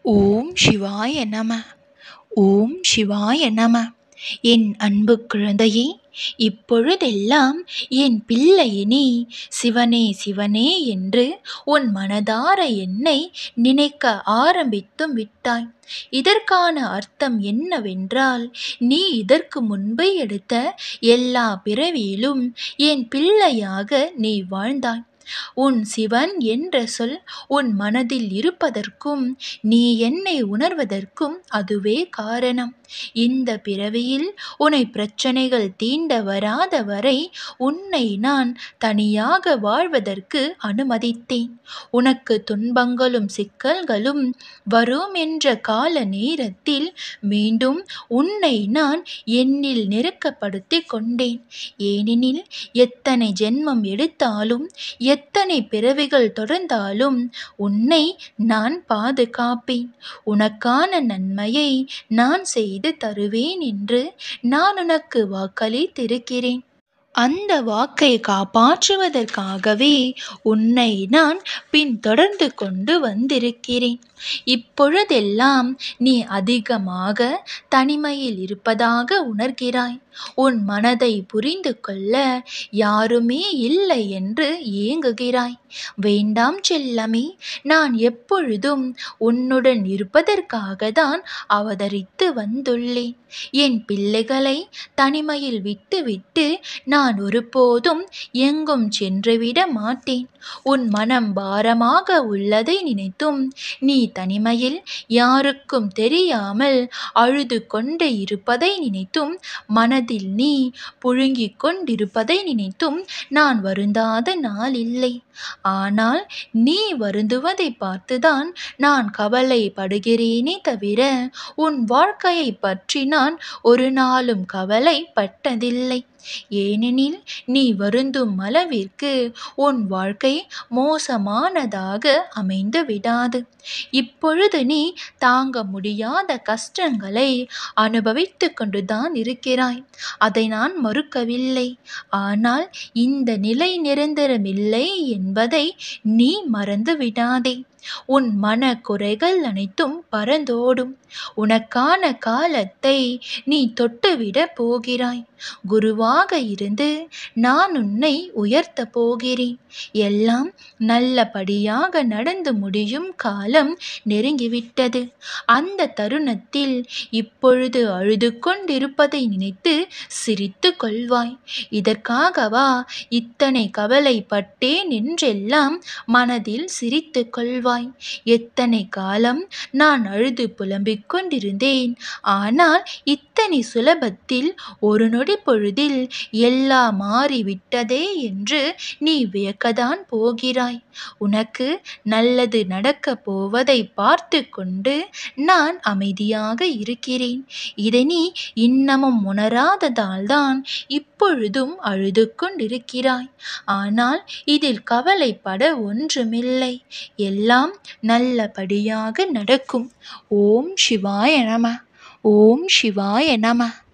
ஓம் சிவாய நம. ஓம் சிவாய நம. என் அன்பு குழந்தையே, இப்பொழுதெல்லாம் என் பிள்ளையே, நீ சிவனே சிவனே என்று உன் மனதார என்னை நினைக்க ஆரம்பித்தும் விட்டாய். இதற்கான அர்த்தம் என்னவென்றால், நீ இதற்கு முன்பு எடுத்த எல்லா பிறவியிலும் என் பிள்ளையாக நீ வாழ்ந்தாய். உன் சிவன் என்ற சொல் உன் மனதில் இருப்பதற்கும் நீ என்னை உணர்வதற்கும் அதுவே காரணம். இந்த பிறவியில் உன்னை பிரச்சனைகள் தீண்ட வராத வரை உன்னை நான் தனியாக வாழ்வதற்கு அனுமதித்தேன். உனக்கு துன்பங்களும் சிக்கல்களும் வரும் என்ற கால நேரத்தில் மீண்டும் உன்னை நான் என்னில் நெருக்கப்படுத்தி கொண்டேன். ஏனெனில் எத்தனை ஜென்மம் எடுத்தாலும் எத்தனை பிறவிகள் தொடர்ந்தாலும் உன்னை நான் பாதுகாப்பேன். உனக்கான நன்மையை நான் செய்து தருவேன் என்று நான் உனக்கு வாக்களித்திருக்கிறேன். அந்த வாக்கை காப்பாற்றுவதற்காகவே உன்னை நான் பின்தொடர்ந்து கொண்டு வந்திருக்கிறேன். இப்பொழுதெல்லாம் நீ அதிகமாக தனிமையில் இருப்பதாக உணர்கிறாய். உன் மனதை புரிந்து கொள்ள யாருமே இல்லை என்று ஏங்குகிறாய். வேண்டாம் செல்லமே, நான் எப்பொழுதும் உன்னுடன் இருப்பதற்காக தான் அவதரித்து வந்துள்ளேன். என் பிள்ளைகளை தனிமையில் விட்டுவிட்டு நான் ஒருபோதும் எங்கும் சென்றுவிட மாட்டேன். உன் மனம் பாரமாக உள்ளதை நினைத்தும் நீ தனிமையில் யாருக்கும் தெரியாமல் அழுது கொண்டு இருப்பதை நினைத்தும் மனதில் நீ புழுங்கிக் கொண்டிருப்பதை நினைத்தும் நான் வருந்தாத நாள் இல்லை. ஆனால் நீ வருந்துவதை பார்த்துதான் நான் கவலைப்படுகிறேனே தவிர உன் வாழ்க்கையை பற்றி நான் ஒரு நாளும் கவலைப்பட்டதில்லை. ஏனெனில் நீ வருந்தும் அளவிற்கு உன் வாழ்க்கை மோசமானதாக அமைந்து விடாது. இப்பொழுது நீ தாங்க முடியாத கஷ்டங்களை அனுபவித்து கொண்டுதான் இருக்கிறாய். அதை நான் மறுக்கவில்லை. ஆனால் இந்த நிலை நிரந்தரமில்லை என்பதை நீ மறந்து விடாதே. உன் மன குறைகள் அனைத்தும் பறந்தோடும். உனக்கான காலத்தை நீ தொட்டுவிட போகிறாய். குருவாக இருந்து நான் உன்னை உயர்த்த போகிறேன். எல்லாம் நல்லபடியாக நடந்து முடியும் காலம் நெருங்கிவிட்டது. அந்த தருணத்தில் இப்பொழுது அழுது கொண்டிருப்பதை நினைத்து சிரித்து கொள்வாய். இதற்காகவா இத்தனை கவலைப்பட்டேன் என்றெல்லாம் மனதில் சிரித்து கொள்வாய். எத்தனை காலம் நான் அழுது புலம்பிக் கொண்டிருந்தேன். ஆனால் இத்தனை சுலபத்தில் ஒரு நொடி பொழுதில் எல்லாம் மாறிவிட்டதே என்று நீ வியக்கத்தான் போகிறாய். உனக்கு நல்லது நடக்கப் போவதை பார்த்து கொண்டு நான் அமைதியாக இருக்கிறேன். இதை நீ இன்னமும் உணராததால்தான் இப்பொழுதும் அழுது கொண்டிருக்கிறாய். ஆனால் இதில் கவலைப்பட ஒன்றுமில்லை. எல்லாம் நல்லபடியாக நடக்கும். ஓம் சிவாய நம. ஓம் சிவாய நம.